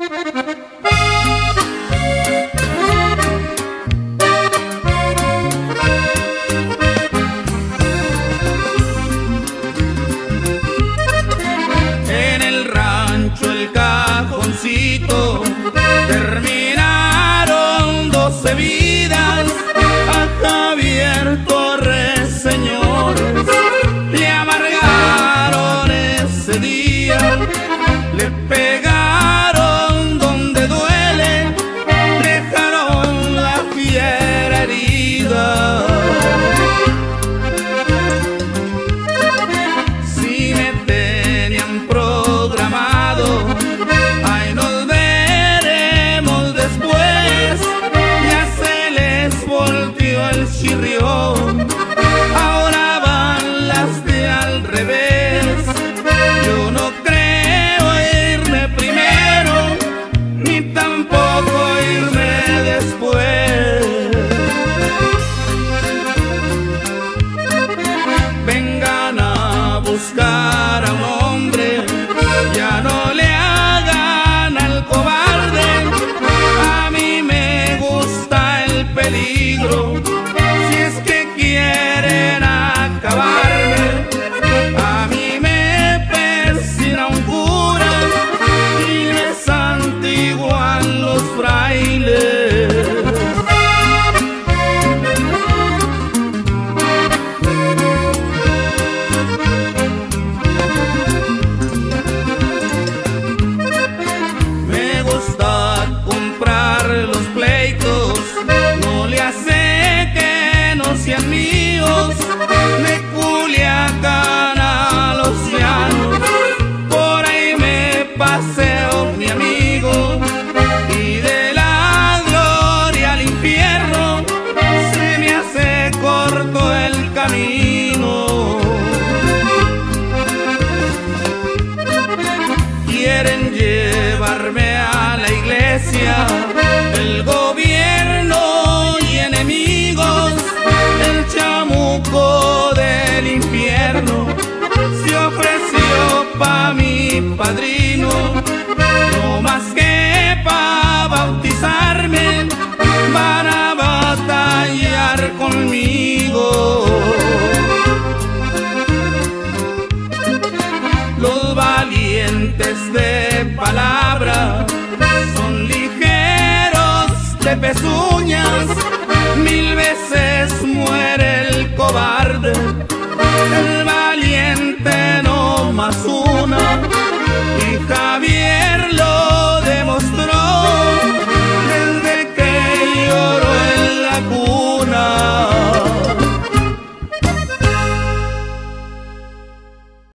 En el rancho El Cajoncito terminaron 12 vidas. A Javier Torres, señores, le amargaron ese día, le pegaron donde duele, dejaron la fiera herida. Si me tenían programado, ahí nos veremos después, ya se les volteó el chirrión, ahora van las de al revés. Yo no creo irme primero, ni tampoco irme después. Vengan a buscar a un hombre, ya no le hagan al cobarde. A mí me gusta el peligro, si es que quieren acabarme. A mí me persina un cura y me santiguan los frailes. Me gusta comprar los pleitos, no le hace que no sean míos. De Culiacán a Los Llanos, por ahí me paseo, mi amigo, y de la gloria al infierno se me hace corto el camino. Quieren llevarme a la iglesia, el gobierno y enemigos, el chamuco del infierno se ofreció pa' mi padrino, no más que pa' bautizarme, van a batallar conmigo. Los valientes de palabra son ligeros de pezuñas, 1000 veces muere el cobarde.